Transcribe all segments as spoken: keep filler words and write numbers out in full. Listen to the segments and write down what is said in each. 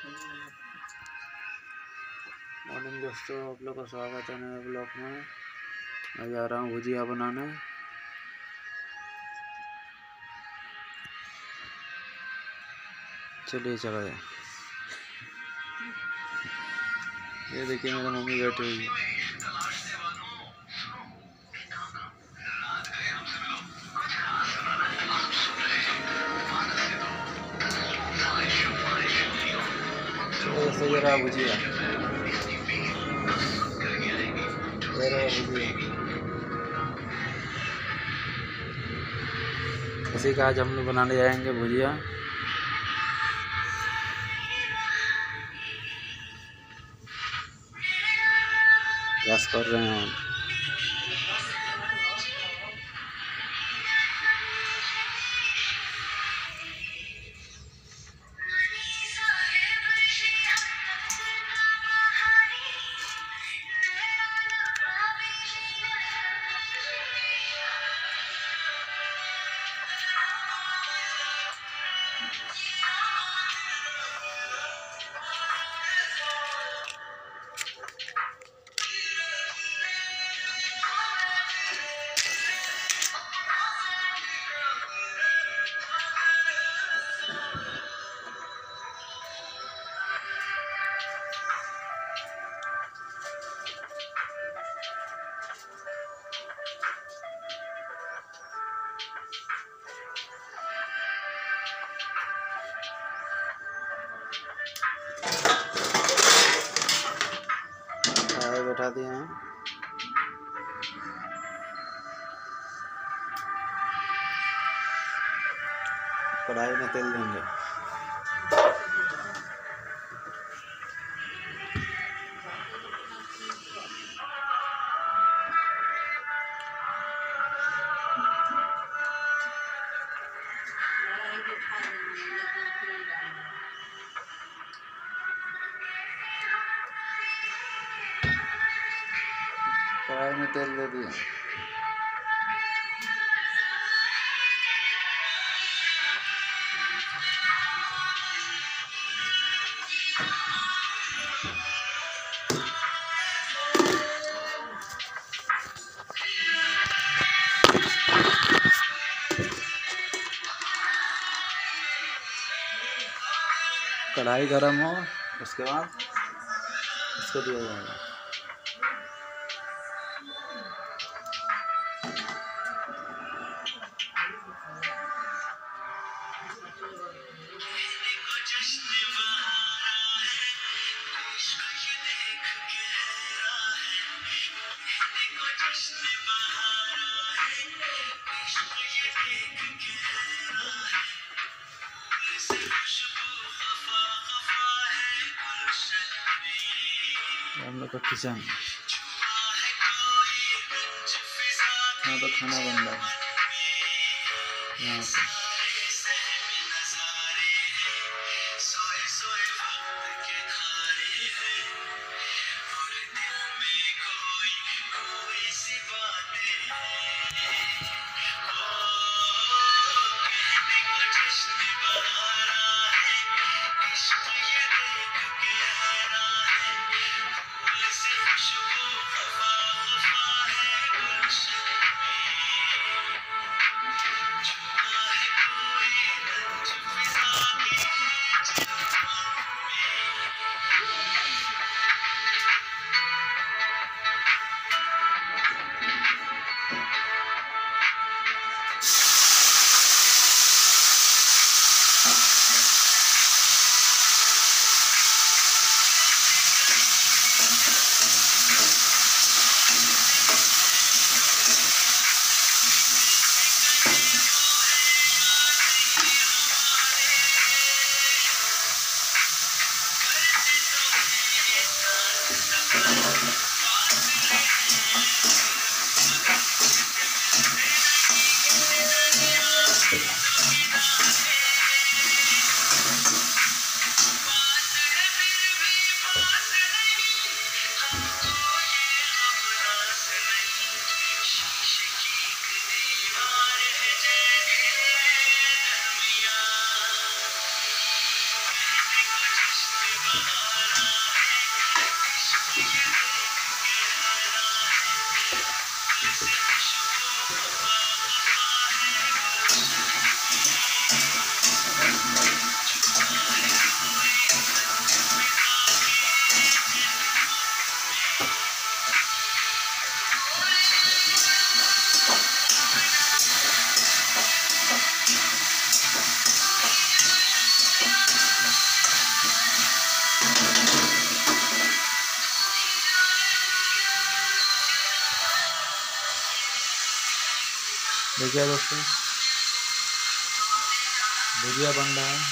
Morning दोस्तों, आप लोग का स्वागत है नए ब्लॉग में। मैं जा रहा हूँ भुजिया बनाने। चलिए चला जाए। ये देखिए मेरी मम्मी बैठी हुई है। चलो दोस्तों, ये रहा भुजिया, ये रहा भुजिया। इसी का आज हम लोग बनाने जाएंगे भुजिया। गैस कर रहे हैं। बैठा दिए हैं। कढ़ाई में तेल देंगे। कढ़ाई में तेल दे दिया। कढ़ाई गरम हो, उसके बाद इसको दिया जाएगा। हम लोग का किचन, यहाँ पर खाना बन रहा है। यहाँ पर देखिए दोस्तों भुजिया बन रहा है।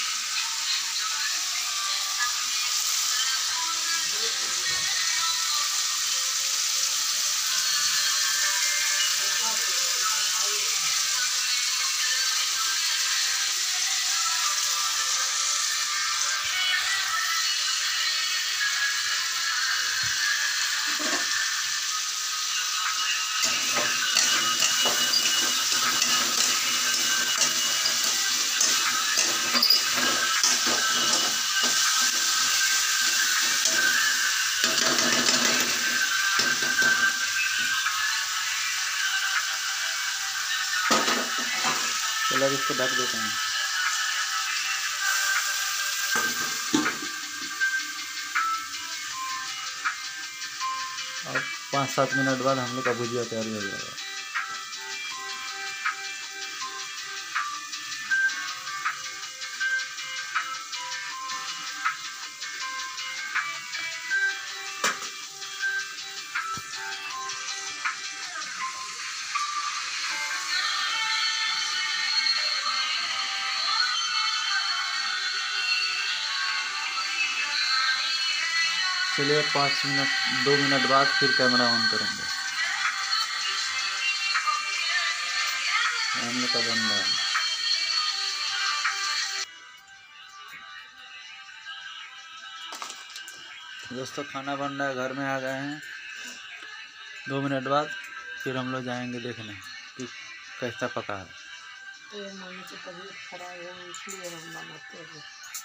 चलो अब इसको ढक देते हैं। और पाँच सात मिनट बाद हम लोग का भुजिया तैयार हो जाएगा। चलिए पाँच मिनट दो मिनट बाद फिर कैमरा ऑन करेंगे। हम लोग का बन रहा है। दोस्तों खाना बन रहा है, घर में आ गए हैं। दो मिनट बाद फिर हम लोग जाएंगे देखने कि कैसा पका है। मम्मी की तबीयत खराब है इसलिए हम बनाते हैं।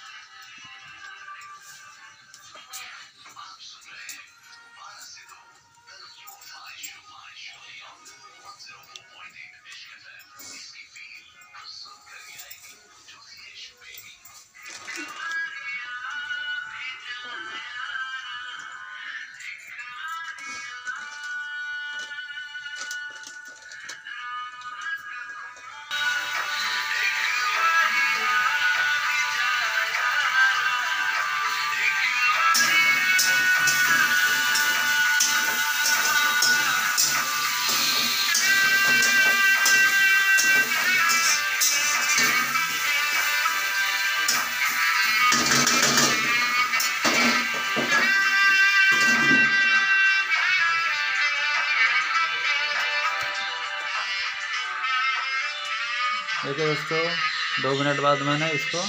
देखिए दोस्तों दो मिनट बाद मैंने इसको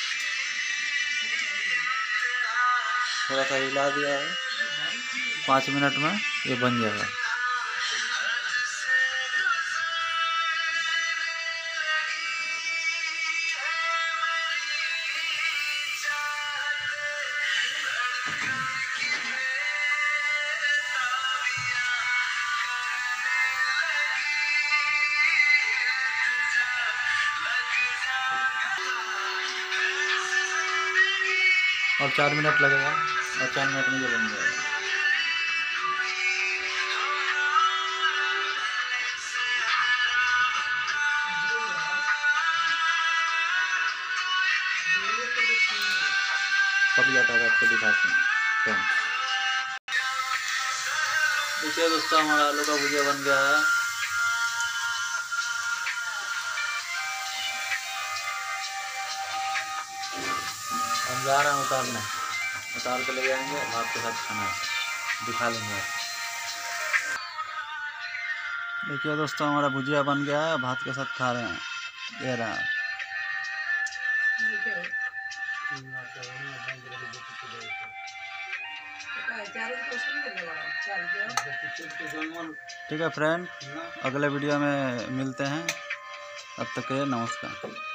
थोड़ा सा हिला दिया है। पाँच मिनट में ये बन जाएगा। और चार मिनट लगेगा और चार मिनट में ये बन जाएगा। कब जाता है आपको दिखाते हैं। देखिए दोस्तों हमारा आलू का भुजिया बन गया है। हम जा रहे हैं उतारने, उतार के ले जाएंगे भात के साथ खाना दिखा लेंगे। देखिए दोस्तों हमारा भुजिया बन गया है, भात के साथ खा रहे हैं। ये रहा ठीक है फ्रेंड, अगले वीडियो में मिलते हैं। तब तक के नमस्कार।